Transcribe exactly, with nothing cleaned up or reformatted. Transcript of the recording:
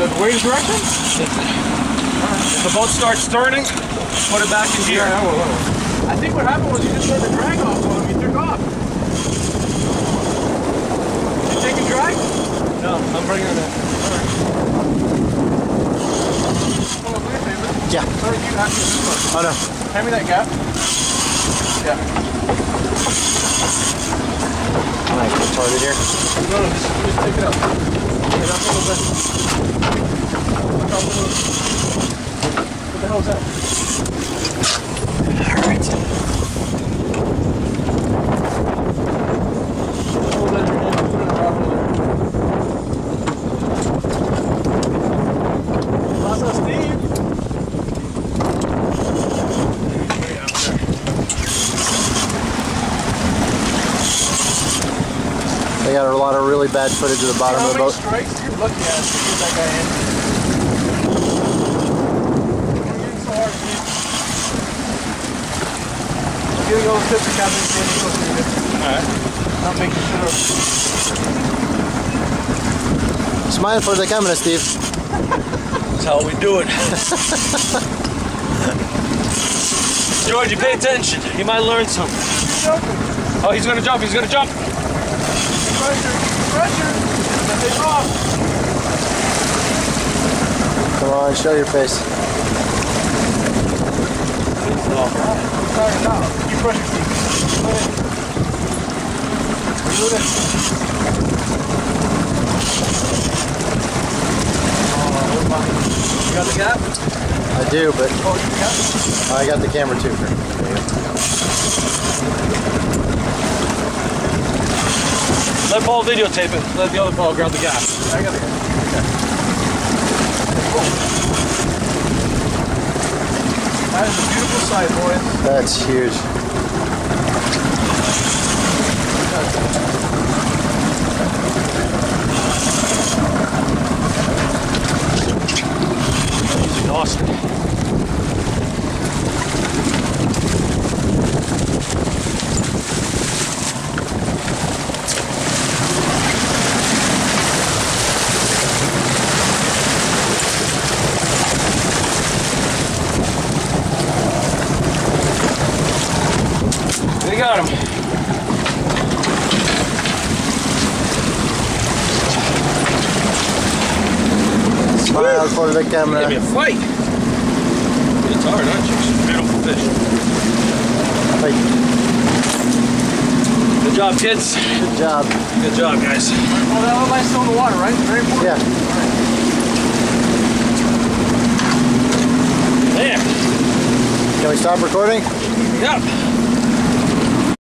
the wave direction? If the boat starts turning, put it back in gear. Yeah, I will, I will. I think what happened was you just turned the drag off on him, he took off. Did you take a drag? No, I'm bringing it in. Alright. Hold on, wait a minute. Yeah. Sorry, you have to do this one. Oh no. Hand me that gap. Yeah. Can I get started here? No, no, just, just take it up. Take it up a little bit. Look up a little. What the hell is that? Alright. Hold that in your hand. Put it in the bottom of there. Lots of Steve. Way out there. They got a lot of really bad footage of the bottom How of the many boat. strikes you're looking at to get that guy in? You're getting so hard, Steve. I'm getting all the tips to Captain Sandy close to you. Alright. Not making sure. Smile for the camera, Steve. That's how we do it. Georgie, pay attention. You might learn something. You're jumping. Oh, he's gonna jump, he's gonna jump. Pressure. Pressure. Now take off. Come on, show your face. I'm tired now. Keep pressure, Steve. Put it. Put it. Oh, you got the gap? I do, but Oh, you got it? I got the camera too. Let Paul videotape it. Let the other Paul grab the gap. I got it. Okay. That is a beautiful sight, boys. That's huge. He's exhausted. We got him. Smile for the camera. Give me a fight. It's hard, aren't you? It's a beautiful fish. Fight. Good job, kids. Good job. Good job, guys. Well, that all lies still in the water, right? Very important. Yeah. There. Can we stop recording? Yep.